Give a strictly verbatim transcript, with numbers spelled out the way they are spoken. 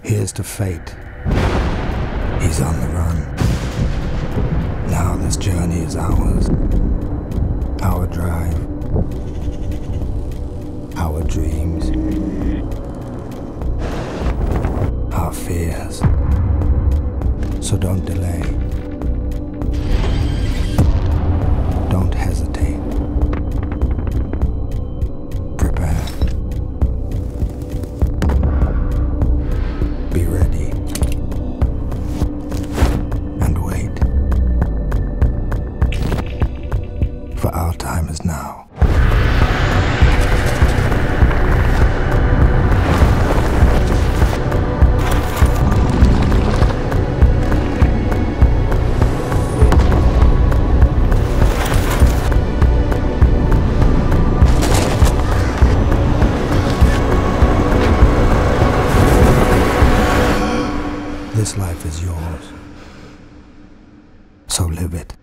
Here's to fate. He's on the run. Now this journey is ours. Our drive. Our dreams. Our fears. So don't delay. Don't hesitate. Prepare. Be ready. And wait. For our time is now. This life is yours, so live it.